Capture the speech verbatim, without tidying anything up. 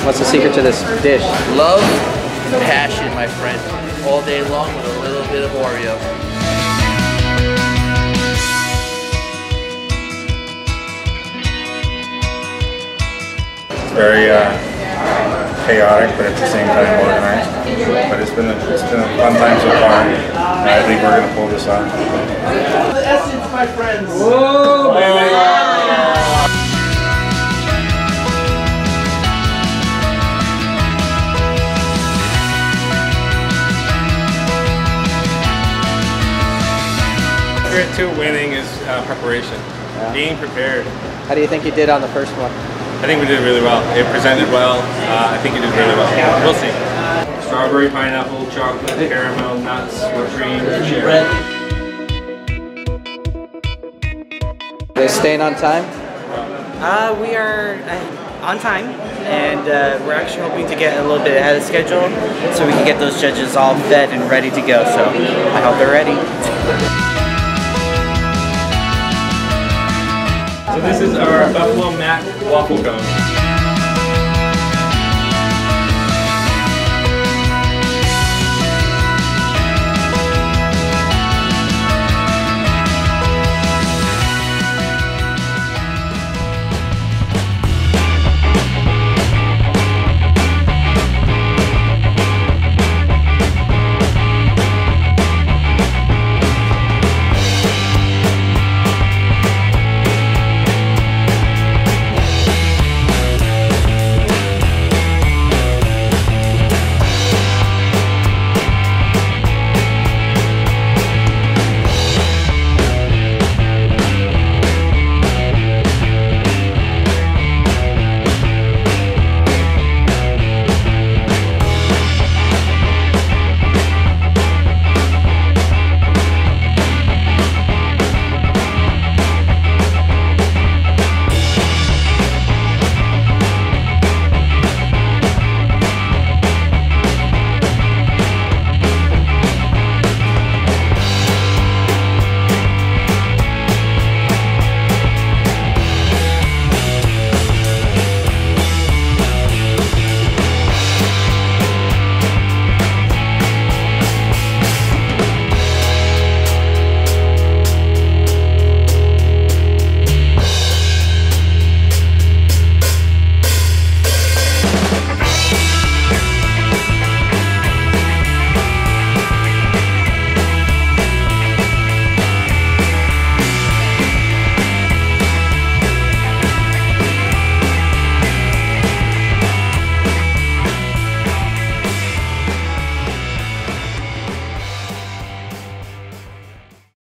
What's the secret to this dish? Love, passion, my friend. All day long with a little bit of Oreo. Very uh, chaotic, but at the same time organized. But it's been a, it's been a fun time so far, and I think we're going to pull this off. The essence, my friends. Whoa, baby. Secret to winning is uh, preparation. Yeah. Being prepared. How do you think you did on the first one? I think we did really well. It presented well. Uh, I think you did really well. We'll see. Strawberry, pineapple, chocolate, caramel, nuts, whipped cream, cherry. Are they staying on time? Uh, we are uh, on time, and uh, we're actually hoping to get a little bit ahead of schedule so we can get those judges all fed and ready to go. So I hope they're ready. So this is our Buffalo Mac waffle cone.